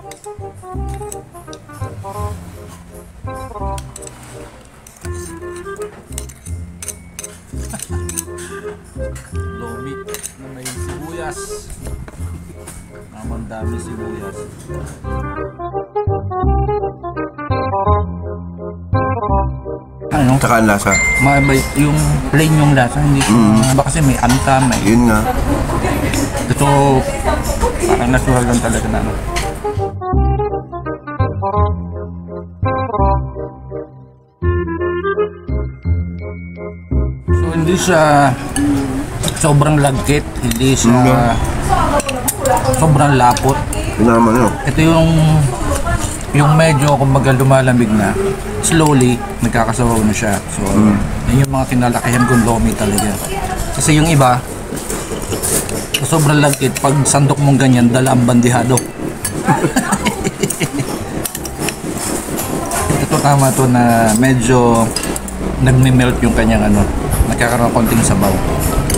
Lomi na may sibuyas. Naman dami sibuyas. Ano? Tsaka ang lasa. Yung plain yung lasa, hindi ba kasi may anta, may... Yun nga. Ito, parang natural lang talaga na. So, hindi siya sobrang lagkit, hindi siya sobrang lapot. Yun naman yun. Ito yung medyo kumbaga lumalamig na, slowly nagkakasabaw na siya. So, yun yung mga kinalakihan kong lomi talaga. Kasi yung iba, sobrang lagkit, pag sandok mong ganyan, dala ang bandihado. Ito tama to na medyo nagme-melt yung kanyang nagkakaroon konting sabaw.